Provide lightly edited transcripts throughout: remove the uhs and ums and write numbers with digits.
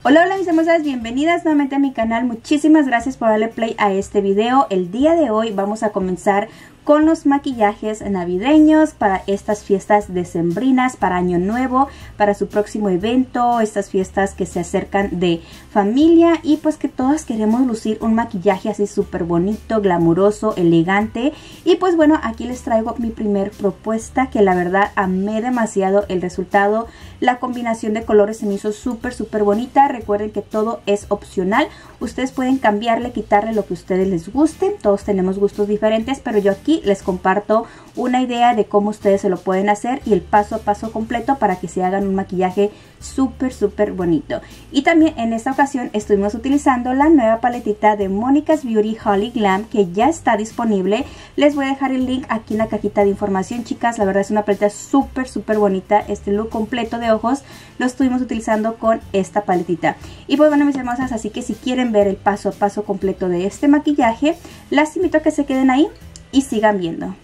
Hola, hola mis hermosas, bienvenidas nuevamente a mi canal. Muchísimas gracias por darle play a este video. El día de hoy vamos a comenzar con los maquillajes navideños para estas fiestas decembrinas, para Año Nuevo, para su próximo evento, estas fiestas que se acercan de familia y pues que todas queremos lucir un maquillaje así súper bonito, glamuroso, elegante. Y pues bueno, aquí les traigo mi primer propuesta que la verdad amé demasiado el resultado. La combinación de colores se me hizo súper bonita. Recuerden que todo es opcional. Ustedes pueden cambiarle, quitarle lo que a ustedes les guste. Todos tenemos gustos diferentes, pero yo aquí les comparto una idea de cómo ustedes se lo pueden hacer y el paso a paso completo para que se hagan un maquillaje súper bonito. Y también en esta ocasión estuvimos utilizando la nueva paletita de Monica's Beauty Holly Glam, que ya está disponible. Les voy a dejar el link aquí en la cajita de información, chicas. La verdad es una paleta súper bonita. Este look completo de ojos lo estuvimos utilizando con esta paletita. Y pues bueno, mis hermosas, así que si quieren ver el paso a paso completo de este maquillaje, las invito a que se queden ahí y sigan viendo.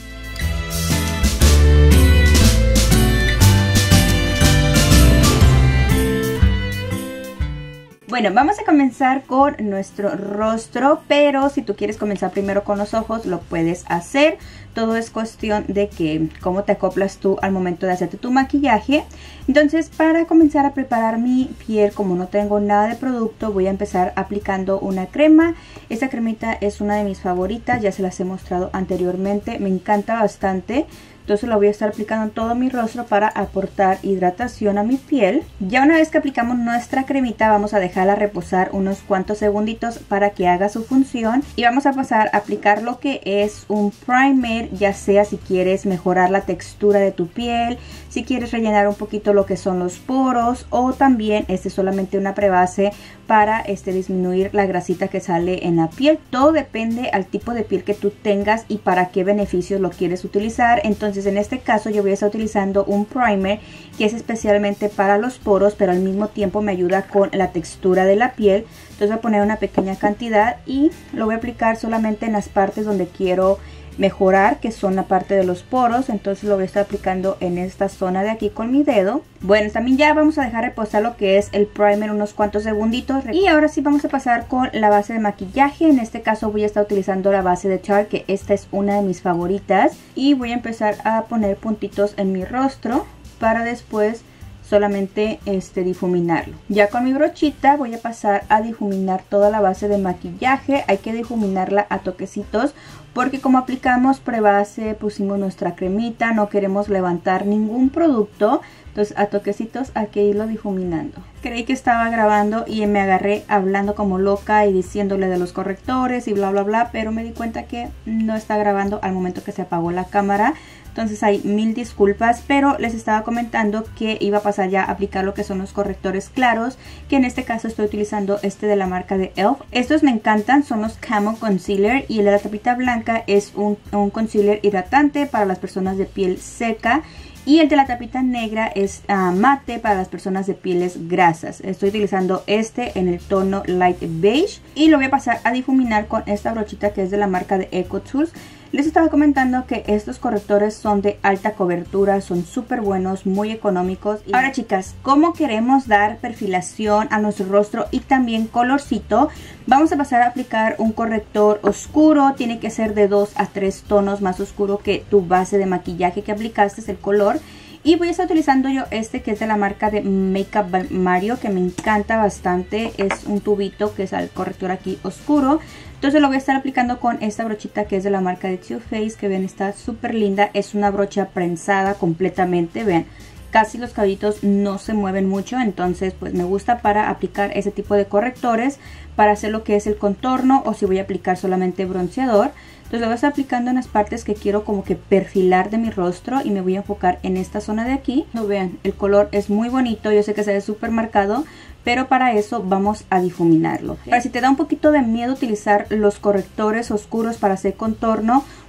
Bueno, vamos a comenzar con nuestro rostro, pero si tú quieres comenzar primero con los ojos, lo puedes hacer. Todo es cuestión de que cómo te acoplas tú al momento de hacerte tu maquillaje. Entonces, para comenzar a preparar mi piel, como no tengo nada de producto, voy a empezar aplicando una crema. Esta cremita es una de mis favoritas, ya se las he mostrado anteriormente, me encanta bastante. Entonces lo voy a estar aplicando en todo mi rostro para aportar hidratación a mi piel. Ya una vez que aplicamos nuestra cremita, vamos a dejarla reposar unos cuantos segunditos para que haga su función. Y vamos a pasar a aplicar lo que es un primer, ya sea si quieres mejorar la textura de tu piel, si quieres rellenar un poquito lo que son los poros, o también este es solamente una prebase para disminuir la grasita que sale en la piel. Todo depende al tipo de piel que tú tengas y para qué beneficios lo quieres utilizar. Entonces en este caso yo voy a estar utilizando un primer que es especialmente para los poros, pero al mismo tiempo me ayuda con la textura de la piel. Entonces voy a poner una pequeña cantidad y lo voy a aplicar solamente en las partes donde quiero mejorar, que son la parte de los poros. Entonces lo voy a estar aplicando en esta zona de aquí con mi dedo. Bueno, también ya vamos a dejar reposar lo que es el primer unos cuantos segunditos. Y ahora sí vamos a pasar con la base de maquillaje. En este caso voy a estar utilizando la base de Tarte, que esta es una de mis favoritas. Y voy a empezar a poner puntitos en mi rostro para después solamente difuminarlo. Ya con mi brochita voy a pasar a difuminar toda la base de maquillaje. Hay que difuminarla a toquecitos porque como aplicamos prebase, pusimos nuestra cremita, no queremos levantar ningún producto. Entonces a toquecitos hay que irlo difuminando. Creí que estaba grabando y me agarré hablando como loca y diciéndole de los correctores y bla, pero me di cuenta que no está grabando al momento que se apagó la cámara. Entonces hay mil disculpas, pero les estaba comentando que iba a pasar ya a aplicar lo que son los correctores claros, que en este caso estoy utilizando de la marca de e.l.f. Estos me encantan, son los Camo Concealer, y el de la tapita blanca es un concealer hidratante para las personas de piel seca. Y el de la tapita negra es mate para las personas de pieles grasas. Estoy utilizando en el tono light beige. Y lo voy a pasar a difuminar con esta brochita que es de la marca de Eco Tools. Les estaba comentando que estos correctores son de alta cobertura, son súper buenos, muy económicos. Ahora chicas, ¿cómo queremos dar perfilación a nuestro rostro y también colorcito? Vamos a pasar a aplicar un corrector oscuro, tiene que ser de 2 a 3 tonos más oscuro que tu base de maquillaje que aplicaste, es el color. Y voy a estar utilizando yo que es de la marca de Makeup by Mario, que me encanta bastante. Es un tubito que es el corrector aquí oscuro. Entonces lo voy a estar aplicando con esta brochita que es de la marca de Too Faced, que ven, está súper linda. Es una brocha prensada completamente, vean. Casi los cabellitos no se mueven mucho, entonces pues me gusta para aplicar ese tipo de correctores, para hacer lo que es el contorno o si voy a aplicar solamente bronceador. Entonces lo voy a estar aplicando en las partes que quiero como que perfilar de mi rostro y me voy a enfocar en esta zona de aquí. No, vean, el color es muy bonito, yo sé que se ve súper marcado, pero para eso vamos a difuminarlo. Para si te da un poquito de miedo utilizar los correctores oscuros para hacer contorno,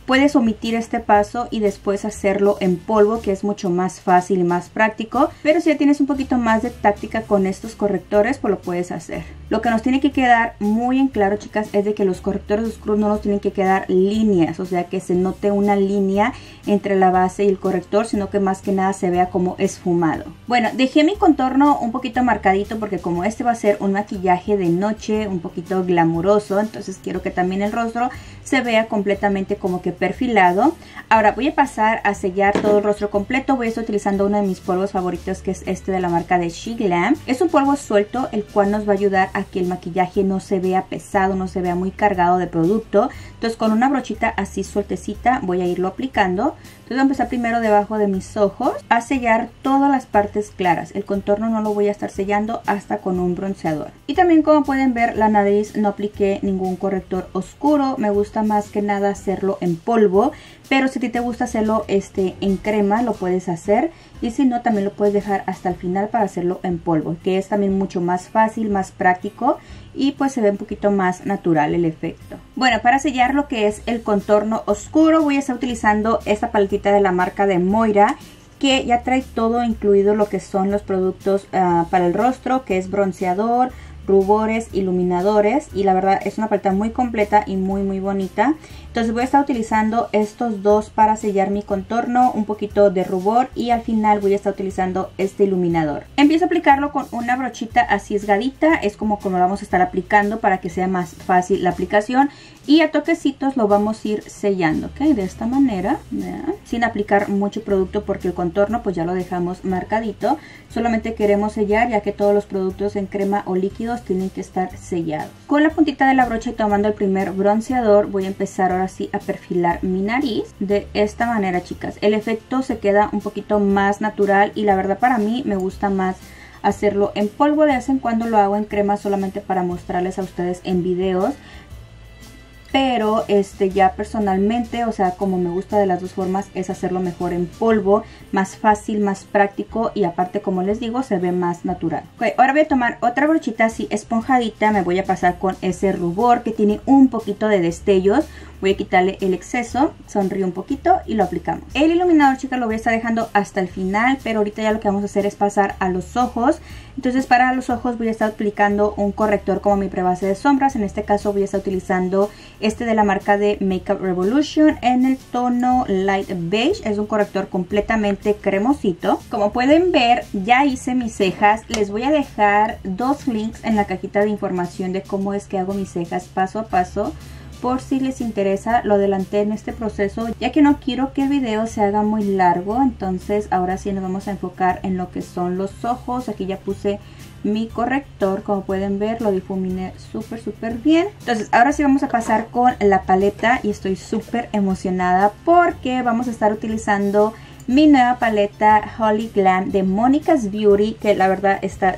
puedes omitir este paso y después hacerlo en polvo, que es mucho más fácil y más práctico. Pero si ya tienes un poquito más de táctica con estos correctores, pues lo puedes hacer. Lo que nos tiene que quedar muy en claro, chicas, es de que los correctores oscuros no nos tienen que quedar líneas, o sea, que se note una línea entre la base y el corrector, sino que más que nada se vea como esfumado. Bueno, dejé mi contorno un poquito marcadito porque como este va a ser un maquillaje de noche, un poquito glamuroso, entonces quiero que también el rostro se vea completamente como que perfilado. Ahora voy a pasar a sellar todo el rostro completo. Voy a estar utilizando uno de mis polvos favoritos, que es este de la marca de She Glam. Es un polvo suelto, el cual nos va a ayudar a que el maquillaje no se vea pesado, no se vea muy cargado de producto. Entonces con una brochita así sueltecita voy a irlo aplicando. Entonces voy a empezar primero debajo de mis ojos a sellar todas las partes claras. El contorno no lo voy a estar sellando hasta con un bronceador. Y también, como pueden ver, la nariz no apliqué ningún corrector oscuro. Me gusta más que nada hacerlo en polvo, pero si a ti te gusta hacerlo en crema, lo puedes hacer. Y si no, también lo puedes dejar hasta el final para hacerlo en polvo, que es también mucho más fácil, más práctico y pues se ve un poquito más natural el efecto. Bueno, para sellar lo que es el contorno oscuro voy a estar utilizando esta paletita de la marca de Moira, que ya trae todo incluido lo que son los productos para el rostro, que es bronceador, rubores, iluminadores, y la verdad es una paleta muy completa y muy bonita. Entonces voy a estar utilizando estos dos para sellar mi contorno, un poquito de rubor, y al final voy a estar utilizando este iluminador. Empiezo a aplicarlo con una brochita así esgadita, es como lo vamos a estar aplicando para que sea más fácil la aplicación, y a toquecitos lo vamos a ir sellando, ¿ok? De esta manera, ¿vean? Sin aplicar mucho producto porque el contorno pues ya lo dejamos marcadito. Solamente queremos sellar, ya que todos los productos en crema o líquidos tienen que estar sellados. Con la puntita de la brocha y tomando el primer bronceador voy a empezar ahora sí a perfilar mi nariz de esta manera, chicas. El efecto se queda un poquito más natural y la verdad para mí me gusta más hacerlo en polvo. De vez en cuando lo hago en crema solamente para mostrarles a ustedes en videos, pero ya personalmente, o sea, como me gusta de las dos formas, es hacerlo mejor en polvo, más fácil, más práctico, y aparte, como les digo, se ve más natural. Okay, ahora voy a tomar otra brochita así esponjadita, me voy a pasar con ese rubor que tiene un poquito de destellos. Voy a quitarle el exceso, sonríe un poquito y lo aplicamos. El iluminador, chicas, lo voy a estar dejando hasta el final, pero ahorita ya lo que vamos a hacer es pasar a los ojos. Entonces para los ojos voy a estar aplicando un corrector como mi prebase de sombras. En este caso voy a estar utilizando este de la marca de Makeup Revolution en el tono Light Beige. Es un corrector completamente cremosito. Como pueden ver, ya hice mis cejas. Les voy a dejar dos links en la cajita de información de cómo es que hago mis cejas paso a paso, por si les interesa. Lo adelanté en este proceso ya que no quiero que el video se haga muy largo. Entonces ahora sí nos vamos a enfocar en lo que son los ojos. Aquí ya puse mi corrector, como pueden ver lo difuminé súper bien. Entonces ahora sí vamos a pasar con la paleta y estoy súper emocionada porque vamos a estar utilizando mi nueva paleta Holy Glam de Monica's Beauty, que la verdad está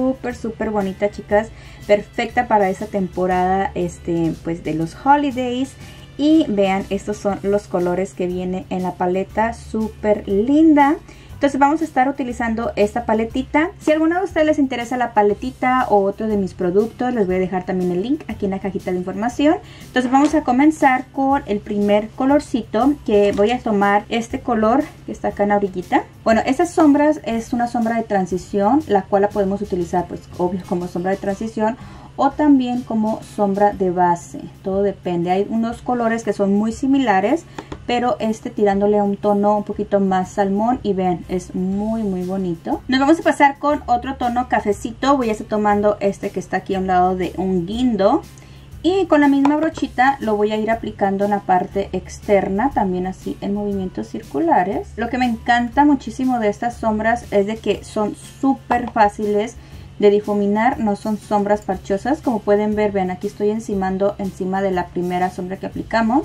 súper bonita, chicas. Perfecta para esa temporada pues de los holidays. Y vean, estos son los colores que viene en la paleta, súper linda. Entonces vamos a estar utilizando esta paletita. Si a alguno de ustedes les interesa la paletita o otro de mis productos, les voy a dejar también el link aquí en la cajita de información. Entonces vamos a comenzar con el primer colorcito, que voy a tomar este color que está acá en la orillita. Bueno, estas sombras es una sombra de transición, la cual la podemos utilizar pues obvio como sombra de transición o también como sombra de base, todo depende. Hay unos colores que son muy similares, pero tirándole a un tono un poquito más salmón, y vean, es muy bonito. Nos vamos a pasar con otro tono cafecito. Voy a estar tomando que está aquí a un lado de un guindo, y con la misma brochita lo voy a ir aplicando en la parte externa, también así en movimientos circulares. Lo que me encanta muchísimo de estas sombras es de que son súper fáciles de difuminar, no son sombras parchosas. Como pueden ver, vean, aquí estoy encimando encima de la primera sombra que aplicamos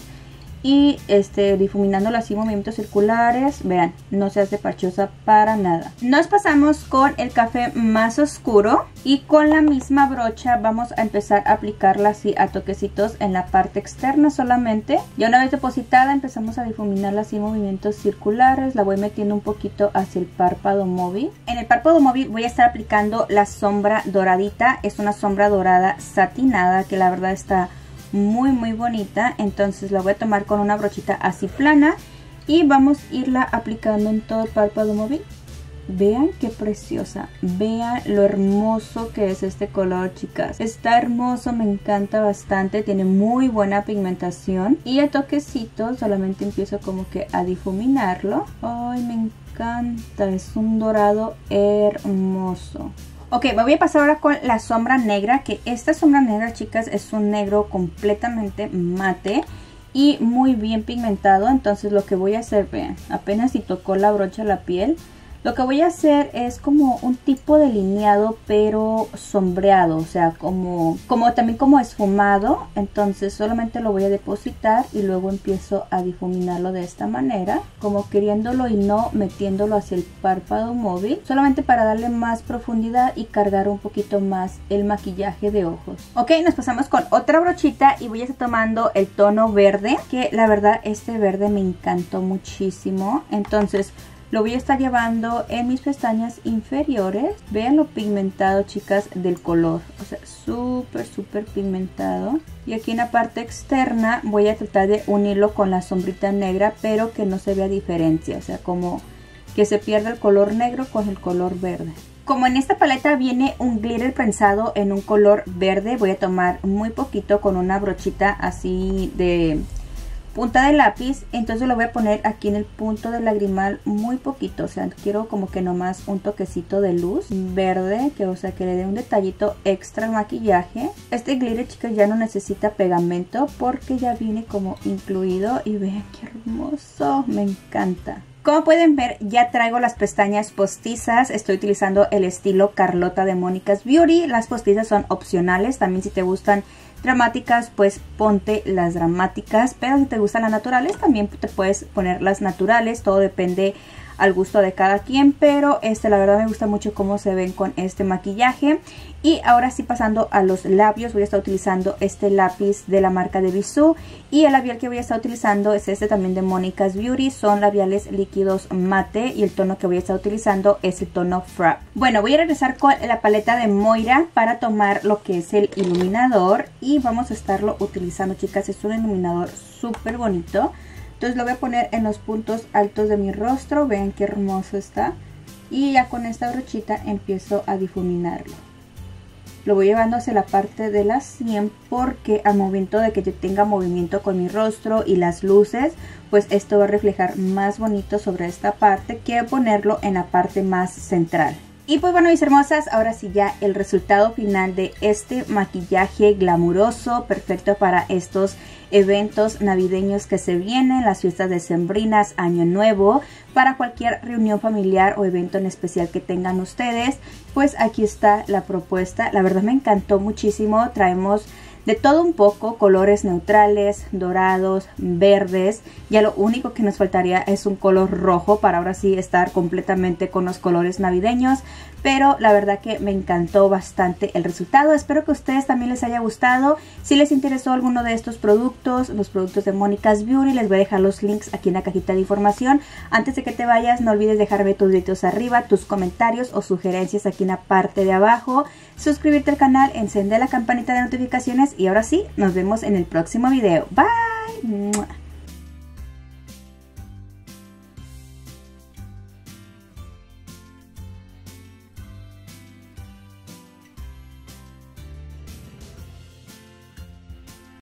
y difuminándola así, movimientos circulares. Vean, no se hace parchosa para nada. Nos pasamos con el café más oscuro y con la misma brocha vamos a empezar a aplicarla así a toquecitos en la parte externa solamente. Ya una vez depositada empezamos a difuminarla así, movimientos circulares. La voy metiendo un poquito hacia el párpado móvil. En el párpado móvil voy a estar aplicando la sombra doradita. Es una sombra dorada satinada que la verdad está muy bonita. Entonces la voy a tomar con una brochita así plana y vamos a irla aplicando en todo el párpado móvil. Vean qué preciosa, vean lo hermoso que es este color, chicas. Está hermoso, me encanta bastante, tiene muy buena pigmentación. Y a toquecito solamente empiezo como que a difuminarlo. Ay, me encanta, es un dorado hermoso. Ok, me voy a pasar ahora con la sombra negra, que esta sombra negra, chicas, es un negro completamente mate y muy bien pigmentado. Entonces lo que voy a hacer, vean, apenas si tocó la brocha a la piel, lo que voy a hacer es como un tipo de delineado pero sombreado, o sea, también como esfumado. Entonces solamente lo voy a depositar y luego empiezo a difuminarlo de esta manera, como queriéndolo y no metiéndolo hacia el párpado móvil, solamente para darle más profundidad y cargar un poquito más el maquillaje de ojos. Ok, nos pasamos con otra brochita y voy a estar tomando el tono verde, que la verdad este verde me encantó muchísimo. Entonces lo voy a estar llevando en mis pestañas inferiores. Vean lo pigmentado, chicas, del color. O sea, súper pigmentado. Y aquí en la parte externa voy a tratar de unirlo con la sombrita negra, pero que no se vea diferencia. O sea, como que se pierda el color negro con el color verde. Como en esta paleta viene un glitter prensado en un color verde, voy a tomar muy poquito con una brochita así de punta de lápiz. Entonces lo voy a poner aquí en el punto del lagrimal muy poquito, o sea, quiero como que nomás un toquecito de luz verde, que o sea que le dé un detallito extra al maquillaje. Este glitter, chicas, ya no necesita pegamento porque ya viene como incluido y vean qué hermoso, me encanta. Como pueden ver, ya traigo las pestañas postizas. Estoy utilizando el estilo Carlota de Monica's Beauty. Las postizas son opcionales. También si te gustan dramáticas, pues ponte las dramáticas. Pero si te gustan las naturales, también te puedes poner las naturales. Todo depende al gusto de cada quien. Pero la verdad me gusta mucho cómo se ven con este maquillaje. Y ahora sí, pasando a los labios, voy a estar utilizando este lápiz de la marca de Bisú. Y el labial que voy a estar utilizando es este también de Monica's Beauty. Son labiales líquidos mate y el tono que voy a estar utilizando es el tono Frap. Bueno, voy a regresar con la paleta de Moira para tomar lo que es el iluminador. Y vamos a estarlo utilizando, chicas. Es un iluminador súper bonito. Entonces lo voy a poner en los puntos altos de mi rostro. Vean qué hermoso está. Y ya con esta brochita empiezo a difuminarlo. Lo voy llevando hacia la parte de la sien porque al momento de que yo tenga movimiento con mi rostro y las luces, pues esto va a reflejar más bonito sobre esta parte que ponerlo en la parte más central. Y pues bueno, mis hermosas, ahora sí ya el resultado final de este maquillaje glamuroso, perfecto para estos eventos navideños que se vienen, las fiestas decembrinas, año nuevo, para cualquier reunión familiar o evento en especial que tengan ustedes. Pues aquí está la propuesta, la verdad me encantó muchísimo. Traemos de todo un poco, colores neutrales, dorados, verdes. Ya lo único que nos faltaría es un color rojo para ahora sí estar completamente con los colores navideños. Pero la verdad que me encantó bastante el resultado. Espero que a ustedes también les haya gustado. Si les interesó alguno de estos productos, los productos de Monica's Beauty, les voy a dejar los links aquí en la cajita de información. Antes de que te vayas, no olvides dejarme tus deditos arriba, tus comentarios o sugerencias aquí en la parte de abajo. Suscribirte al canal, encender la campanita de notificaciones y ahora sí, nos vemos en el próximo video. Bye.